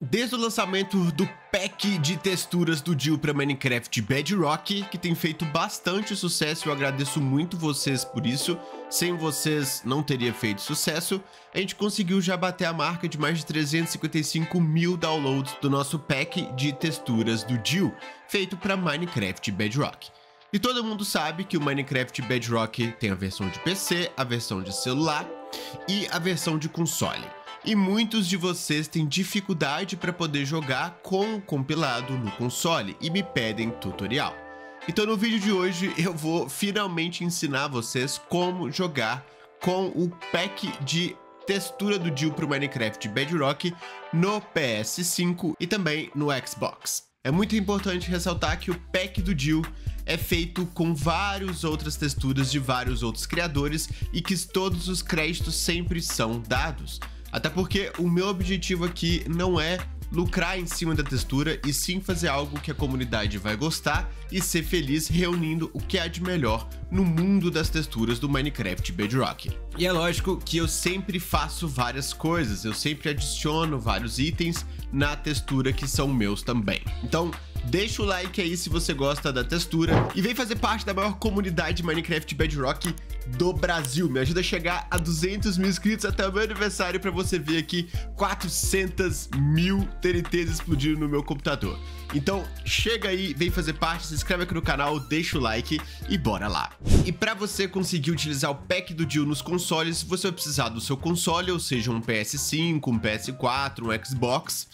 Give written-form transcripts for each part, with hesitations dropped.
Desde o lançamento do pack de texturas do Jill para Minecraft Bedrock, que tem feito bastante sucesso, eu agradeço muito vocês por isso. Sem vocês não teria feito sucesso. A gente conseguiu já bater a marca de mais de 355 mil downloads do nosso pack de texturas do Jill, feito para Minecraft Bedrock. E todo mundo sabe que o Minecraft Bedrock tem a versão de PC, a versão de celular e a versão de console. E muitos de vocês têm dificuldade para poder jogar com o compilado no console e me pedem tutorial. Então no vídeo de hoje eu vou finalmente ensinar vocês como jogar com o pack de textura do Jill para o Minecraft Bedrock no PS5 e também no Xbox. É muito importante ressaltar que o pack do Jill é feito com várias outras texturas de vários outros criadores e que todos os créditos sempre são dados. Até porque o meu objetivo aqui não é lucrar em cima da textura, e sim fazer algo que a comunidade vai gostar e ser feliz reunindo o que há de melhor no mundo das texturas do Minecraft Bedrock. E é lógico que eu sempre faço várias coisas, eu sempre adiciono vários itens na textura que são meus também. Então, deixa o like aí se você gosta da textura e vem fazer parte da maior comunidade de Minecraft Bedrock do Brasil. Me ajuda a chegar a 200 mil inscritos até o meu aniversário para você ver aqui 400 mil TNTs explodindo no meu computador. Então chega aí, vem fazer parte, se inscreve aqui no canal, deixa o like e bora lá. E para você conseguir utilizar o pack do Jill nos consoles, você vai precisar do seu console, ou seja, um PS5, um PS4, um Xbox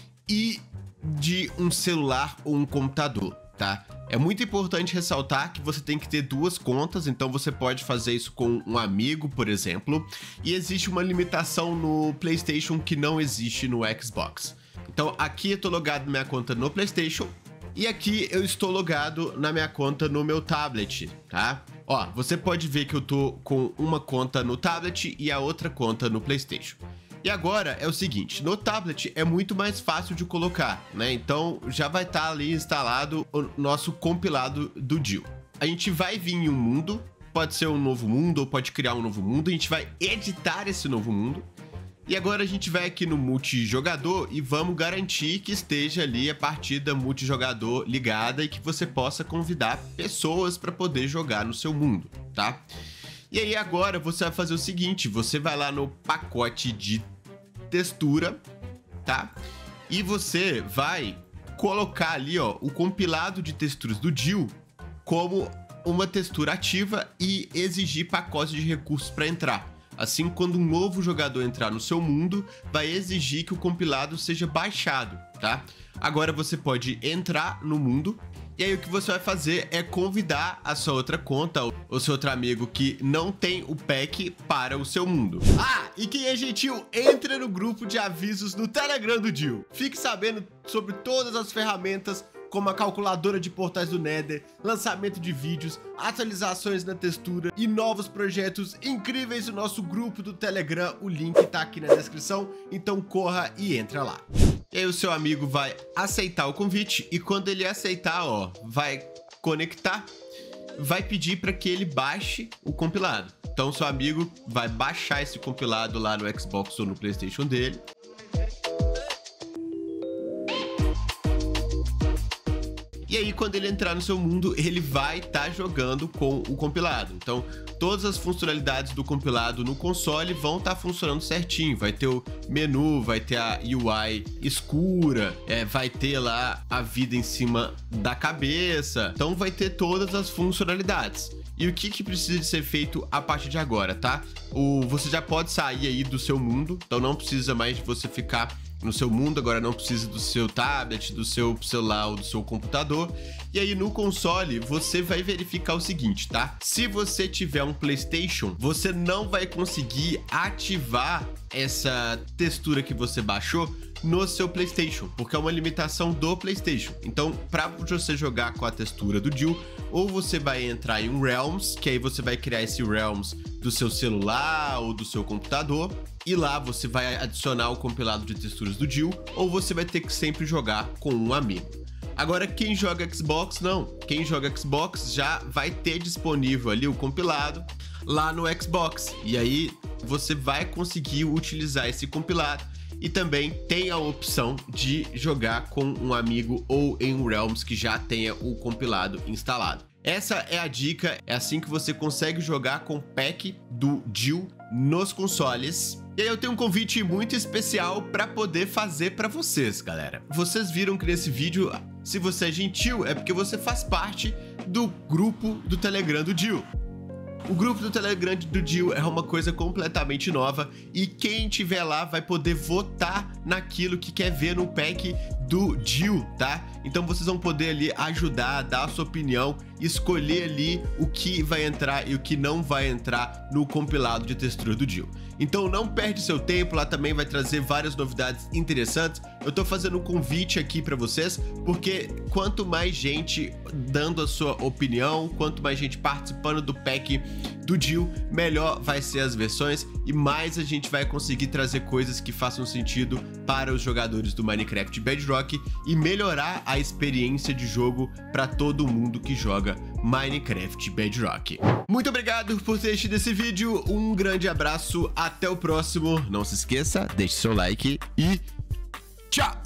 e de um celular ou um computador, tá? É muito importante ressaltar que você tem que ter duas contas, então você pode fazer isso com um amigo, por exemplo, e existe uma limitação no PlayStation que não existe no Xbox. Então aqui eu tô logado na minha conta no PlayStation e aqui eu estou logado na minha conta no meu tablet, tá? Ó, você pode ver que eu tô com uma conta no tablet e a outra conta no PlayStation. E agora é o seguinte, no tablet é muito mais fácil de colocar, né? Então já vai estar ali instalado o nosso compilado do Jill. A gente vai vir em um mundo, pode ser um novo mundo ou pode criar um novo mundo, a gente vai editar esse novo mundo. E agora a gente vai aqui no multijogador e vamos garantir que esteja ali a partida multijogador ligada e que você possa convidar pessoas para poder jogar no seu mundo, tá? E aí agora você vai fazer o seguinte, você vai lá no pacote de textura, tá? E você vai colocar ali, ó, o compilado de texturas do Jill como uma textura ativa e exigir pacotes de recursos para entrar. Assim, quando um novo jogador entrar no seu mundo, vai exigir que o compilado seja baixado, tá? Agora você pode entrar no mundo e aí o que você vai fazer é convidar a sua outra conta ou seu outro amigo que não tem o pack para o seu mundo. Ah, e quem é gentil, entra no grupo de avisos no Telegram do Jill. Fique sabendo sobre todas as ferramentas, como a calculadora de portais do Nether, lançamento de vídeos, atualizações na textura e novos projetos incríveis no nosso grupo do Telegram. O link tá aqui na descrição, então corra e entra lá. E aí o seu amigo vai aceitar o convite e quando ele aceitar, ó, vai conectar, vai pedir para que ele baixe o compilado. Então seu amigo vai baixar esse compilado lá no Xbox ou no PlayStation dele. E aí, quando ele entrar no seu mundo, ele vai estar jogando com o compilado. Então, todas as funcionalidades do compilado no console vão estar funcionando certinho. Vai ter o menu, vai ter a UI escura, vai ter lá a vida em cima da cabeça. Então, vai ter todas as funcionalidades. E o que precisa de ser feito a partir de agora, tá? Você já pode sair aí do seu mundo, então não precisa mais de você ficar no seu mundo, agora não precisa do seu tablet, do seu celular ou do seu computador. E aí no console você vai verificar o seguinte, tá? Se você tiver um PlayStation, você não vai conseguir ativar essa textura que você baixou no seu PlayStation, porque é uma limitação do PlayStation. Então, para você jogar com a textura do Jill, ou você vai entrar em um Realms, que aí você vai criar esse Realms do seu celular ou do seu computador, e lá você vai adicionar o compilado de texturas do Jill, ou você vai ter que sempre jogar com um amigo. Agora, quem joga Xbox, não. Quem joga Xbox já vai ter disponível ali o compilado lá no Xbox. E aí você vai conseguir utilizar esse compilado e também tem a opção de jogar com um amigo ou em um Realms que já tenha o compilado instalado. Essa é a dica, é assim que você consegue jogar com o pack do DIL nos consoles. E aí eu tenho um convite muito especial para poder fazer para vocês, galera. Vocês viram que nesse vídeo, se você é gentil, é porque você faz parte do grupo do Telegram do DIL. O grupo do Telegram do DIL é uma coisa completamente nova e quem tiver lá vai poder votar naquilo que quer ver no pack do DIL, tá? Então vocês vão poder ali ajudar, dar a sua opinião, escolher ali o que vai entrar e o que não vai entrar no compilado de textura do DIL. Então não perde seu tempo, lá também vai trazer várias novidades interessantes. Eu tô fazendo um convite aqui pra vocês, porque quanto mais gente dando a sua opinião, quanto mais gente participando do pack do DIL, melhor vai ser as versões e mais a gente vai conseguir trazer coisas que façam sentido para os jogadores do Minecraft Bedrock e melhorar a experiência de jogo para todo mundo que joga Minecraft Bedrock. Muito obrigado por ter assistido esse vídeo, um grande abraço, até o próximo, não se esqueça, deixe seu like e tchau!